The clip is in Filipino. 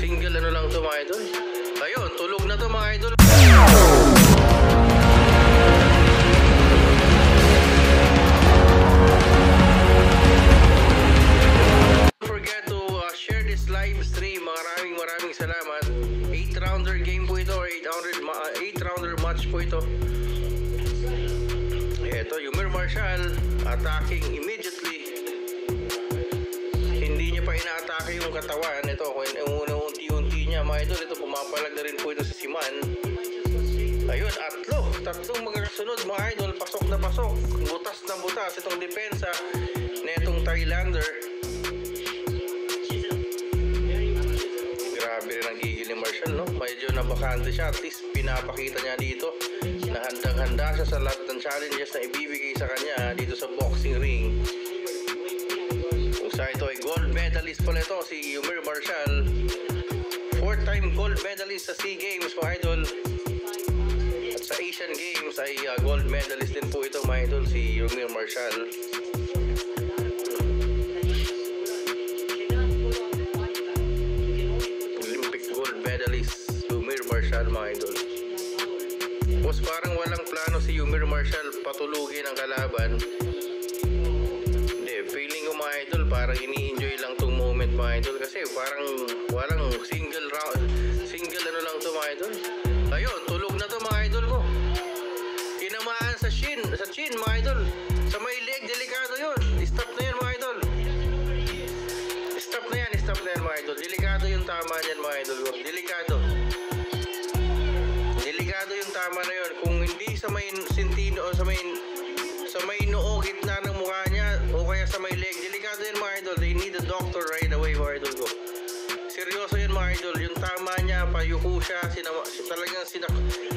single ano lang to mga idol. Ayun, tulog na to mga idol. Don't forget to share this live stream. Maraming salamat. 8-rounder game po ito, or 8-rounder match po ito. Ito, Yumir Marshall attacking immediately. Hindi niya pa ina-atake yung katawan. Ito, unti-unti niya mga idol. Ito, pumapalag na rin po ito sa Siman. Ayun, tatlong magkasunod mga idol. Pasok na pasok, butas na butas itong depensa na itong Thailander. Grabe rin ang gigil ni Marshall, no? Medyo nabakante siya. At least pinapakita niya dito na handang-handa siya sa lahat ng challenges na ibibigay sa kanya dito sa boxing ring. Kung sa ito ay gold medalist pala ito, si Yumir Marshall. 4-time gold medalist sa SEA Games mga idol. At sa Asian Games ay gold medalist din po ito mga idol, si Yumir Marshall. Olympic gold medalist Yumir Marshall mga idol. Boss, parang walang plano si Yumir Marshall patulugin ang kalaban. Hindi, feeling ko mga idol, parang ini-enjoy lang tong moment mga idol. Kasi parang walang single ano lang to mga idol. Ayun, tulog na to mga idol ko. Tinamaan sa chin mga idol. Sa may leg, delikado yun. Stop na yan mga idol. Stop na yan mga idol. Delikado yung tama niyan mga idol ko. Delikado yung tama na yun. Kung hindi sa may sintino o sa may noo, gitna ng mukha niya, o kaya sa may leg, delikado yan mga idol. They need a doctor right away mga idol ko. Seryoso yun mga idol. Yung tama niya, payuko siya, talagang